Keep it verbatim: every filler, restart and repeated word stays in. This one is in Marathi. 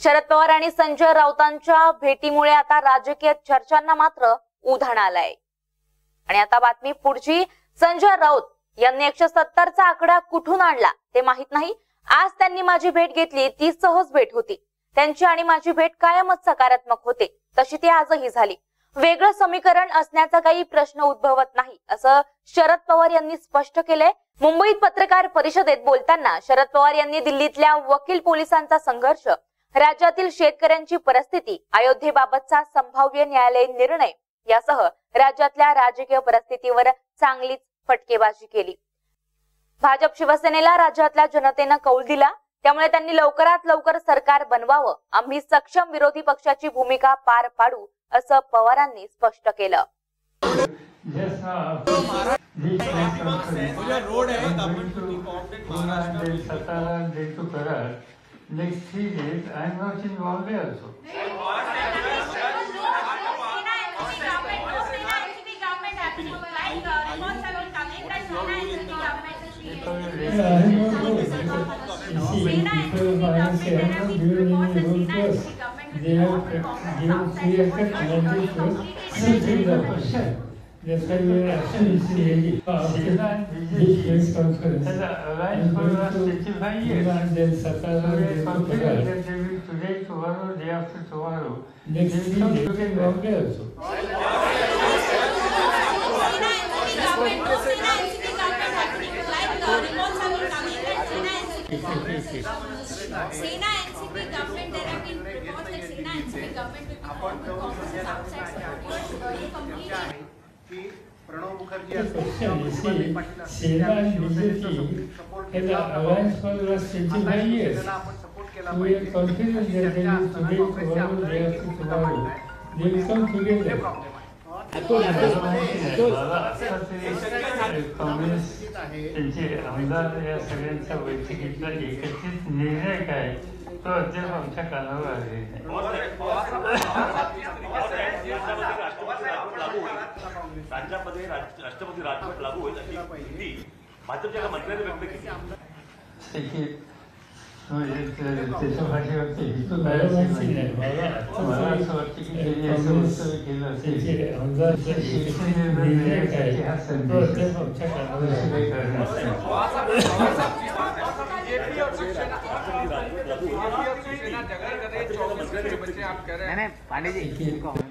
शरद पवार आणि संजय राऊतांच्या भेटीमुळे आता राजकीय चर्चांना मात्र उधाण आलंय। आणि आता बातमी पुढची, संजय राऊत यांनी एकशे सत्तरचा आकडा कुठून आणला ते माहित नाही। आज त्यांनी माझी भेट घेतली, ती सहज भेट होती। त्यांची आणि माझी भेट कायमच सकारात्मक होते, तशी ती आजही झाली। वेगळं समीकरण असण्याचा काही प्रश्न उद्भवत नाही, असं शरद पवार यांनी स्पष्ट केलंय। मुंबईत पत्रकार परिषदेत बोलताना शरद पवार यांनी दिल्लीतल्या वकील पोलिसांचा संघर्ष, राज्यातील शेतकऱ्यांची परिस्थिती, अयोध्येबाबतचा संभाव्य न्यायालयीन निर्णय यासह राज्यातल्या राजकीय परिस्थितीवर चांगलीच फटकेबाजी केली। भाजप शिवसेनेला राज्यातल्या जनतेनं कौल दिला, त्यामुळे त्यांनी लवकरात लवकर सरकार बनवावं, आम्ही सक्षम विरोधी पक्षाची भूमिका पार पाडू, असं पवारांनी स्पष्ट केलं। Next three days, I am not in Bombay also. That's why we are actually seeing this conference. And then Satara today, tomorrow, day after tomorrow. Next week, you can go there also. Sena N C P government, there have been reports that Sena N C P government will be formed with offices outside security completely. Pranab Mukherjee Sena and B J P had an alliance for the last twenty-five years. We are confident that they will today, tomorrow, day after tomorrow, they will come together. Congress त्यांचे आमदार या सगळ्यांच्या बैठकीतला एकत्रित निर्णय काय तो अद्याप आमच्या कानावर आलेला नाही। राज्यामध्ये राष्ट्रपती राजवट लागू होईल अशी भीती भाजपच्या मंत्र्यांनी व्यक्त केली। त्याच्या भाषेवरती हेतू काय असेल मला असं वाटतं की त्यांनी असं वक्तव्य केलं असेल शिवसेनेसाठी हा संदेश आमच्या कानावर काही करणार नहीं पांडे जी